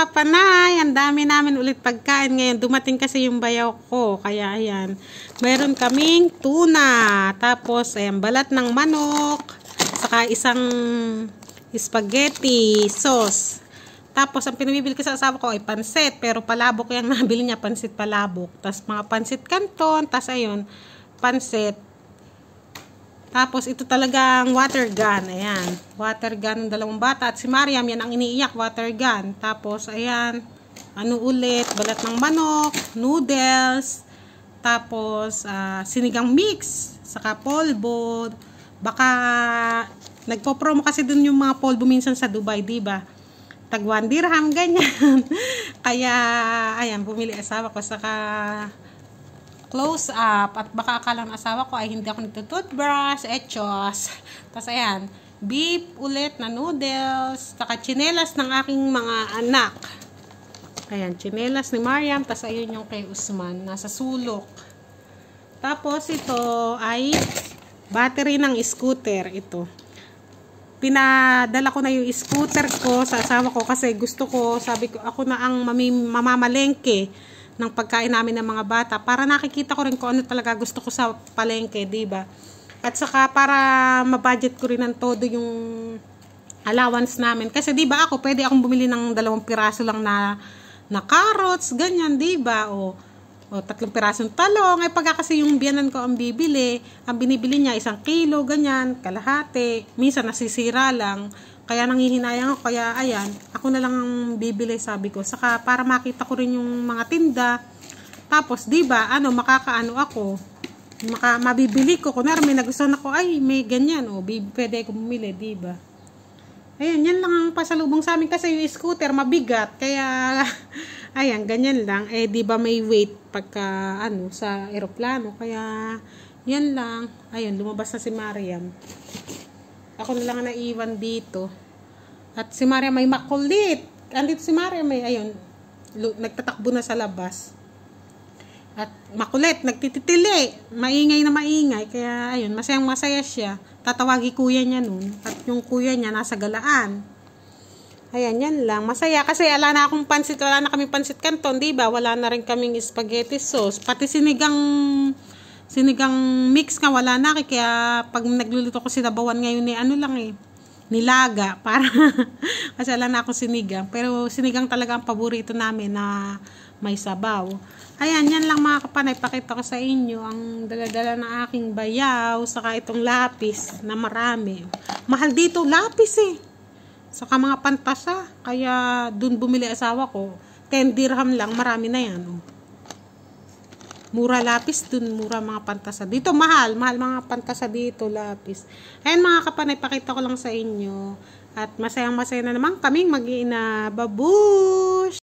kapanay, ang dami namin ulit pagkain ngayon. Dumating kasi yung bayaw ko, kaya ayan. Mayroon kaming tuna, tapos ayan, balat ng manok, saka isang spaghetti sauce. Tapos ang pinamibili ko sa asawa ko ay pansit, pero palabok yung nabili niya, pansit palabok. Tapos mga pansit canton, tapos ayun, pansit. Tapos ito talagang water gun. Ayan. Water gun ng dalawang bata. At si Mariam, yan ang iniiyak. Water gun. Tapos ayan. Ano ulit? Balat ng manok. Noodles. Tapos sinigang mix. Saka polvo. Baka nagpo-promo kasi dun yung mga polvo minsan sa Dubai. Diba? Tag 1 dirham. Ganyan. Kaya ayan. Bumili asawa ko. Saka close up, at baka akala ng asawa ko ay hindi ako nagtutoothbrush, etchos. Tapos ayan, beef ulit na noodles, saka chinelas ng aking mga anak. Ayan, chinelas ni Mariam, tapos ayun yung kay Usman, nasa sulok. Tapos ito ay battery ng scooter, ito. Pinadala ko na yung scooter ko sa asawa ko kasi gusto ko, sabi ko, ako na ang mamamalengke ng pagkain namin ng mga bata para nakikita ko rin kung ano talaga gusto ko sa palengke, diba? At saka para mabudget ko rin ng todo yung allowance namin. Kasi diba ako, pwede akong bumili ng 2 piraso lang na carrots, ganyan, diba? O 3 pirasong talong. Ay pagka kasi yung biyanan ko ang bibili, ang binibili niya 1 kilo, ganyan, kalahati. Minsan nasisira lang. Kaya nanghihinayang ako, kaya ayan, ako na lang ang bibili, sabi ko. Saka para makita ko rin yung mga tinda. Tapos, diba, makakaano ako. Mabibili ko. Kunwari, may nagustuhan ako, ay, may ganyan. O, pwede ako bumili, diba? Ayan, yan lang ang pasalubong sa amin kasi yung scooter, mabigat. Kaya, ayan, ganyan lang. Eh, diba may weight pagka, sa eroplano. Kaya, yan lang. Ayan, lumabas na si Mariam. Ako na lang naiwan dito. At si Mariam may makulit. Andito si Mariam may, ayun, nagtatakbo na sa labas. At makulit, nagtititili. Maingay na maingay. Kaya, ayun, masayang masaya siya. Tatawagi kuya niya nun. At yung kuya niya nasa galaan. Ayan, yan lang. Masaya kasi wala na akong pansit. Wala na kaming pansit canton, diba? Wala na rin kaming spaghetti sauce. Pati sinigang mix nga wala na, kaya pag nagluluto ko sinabawan ngayon nilaga para kasi wala na akong sinigang, pero sinigang talaga ang paborito namin na may sabaw. Ayan, yan lang mga kapanay, pakita ko sa inyo ang dala-dala ng aking bayaw, saka itong lapis na marami. Mahal dito lapis saka mga pantasa, kaya dun bumili asawa ko 10 dirham lang, marami na yan. Mura lapis dun, mura mga pantasa. Dito mahal mga pantasa dito, lapis. Ayan mga kapanay, pakita ko lang sa inyo. At masayang-masaya na naman kaming mag-iina. Babush!